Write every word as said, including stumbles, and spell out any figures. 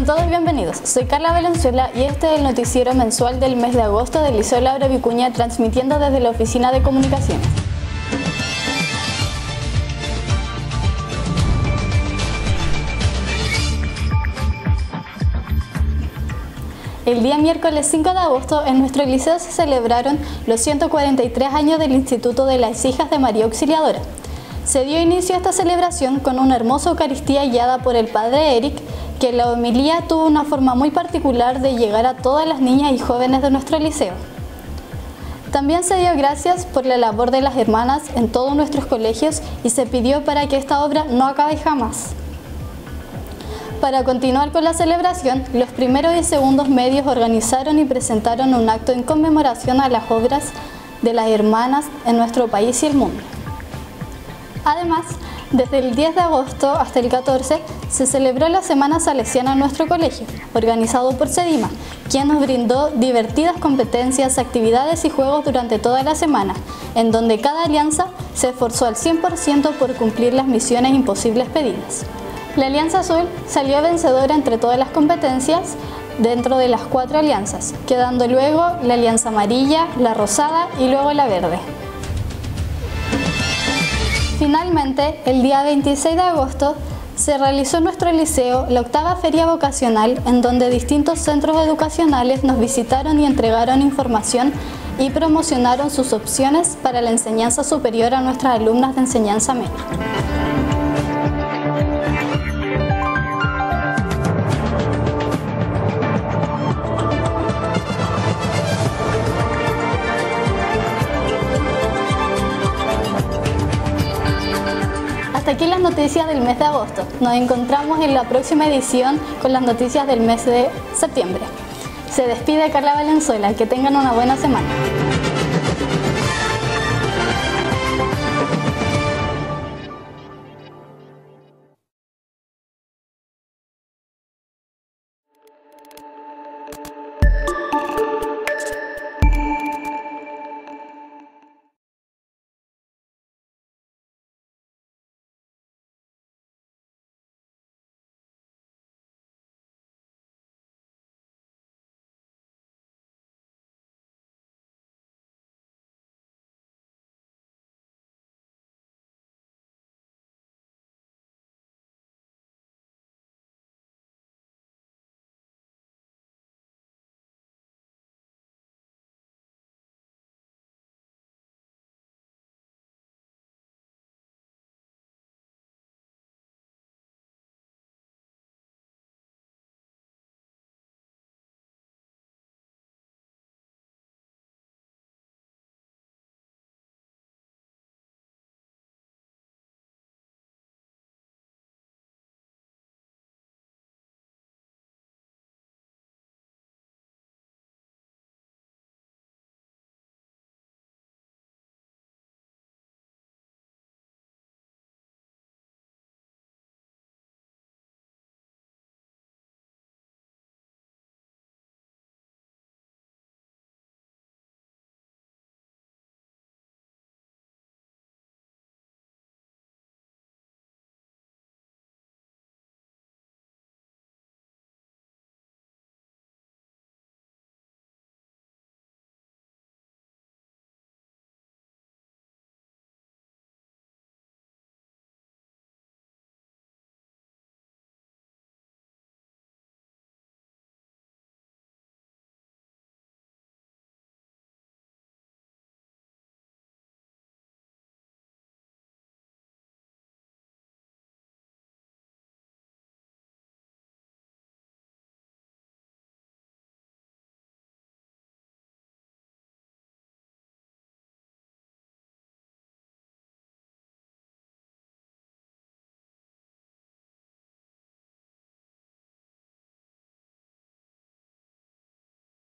Sean todos bienvenidos, soy Carla Valenzuela y este es el noticiero mensual del mes de agosto del Liceo Laura Vicuña, transmitiendo desde la Oficina de Comunicaciones. El día miércoles cinco de agosto en nuestro liceo se celebraron los ciento cuarenta y tres años del Instituto de las Hijas de María Auxiliadora. Se dio inicio a esta celebración con una hermosa Eucaristía guiada por el Padre Eric, que en la homilía tuvo una forma muy particular de llegar a todas las niñas y jóvenes de nuestro liceo. También se dio gracias por la labor de las hermanas en todos nuestros colegios y se pidió para que esta obra no acabe jamás. Para continuar con la celebración, los primeros y segundos medios organizaron y presentaron un acto en conmemoración a las obras de las hermanas en nuestro país y el mundo. Además, desde el diez de agosto hasta el catorce se celebró la Semana Salesiana en nuestro colegio, organizado por SEDIMA, quien nos brindó divertidas competencias, actividades y juegos durante toda la semana, en donde cada alianza se esforzó al cien por ciento por cumplir las misiones imposibles pedidas. La Alianza Azul salió vencedora entre todas las competencias dentro de las cuatro alianzas, quedando luego la Alianza Amarilla, la Rosada y luego la Verde. Finalmente, el día veintiséis de agosto se realizó en nuestro liceo la octava feria vocacional, en donde distintos centros educacionales nos visitaron y entregaron información y promocionaron sus opciones para la enseñanza superior a nuestras alumnas de enseñanza media. Hasta aquí las noticias del mes de agosto. Nos encontramos en la próxima edición con las noticias del mes de septiembre. Se despide Carla Valenzuela. Que tengan una buena semana.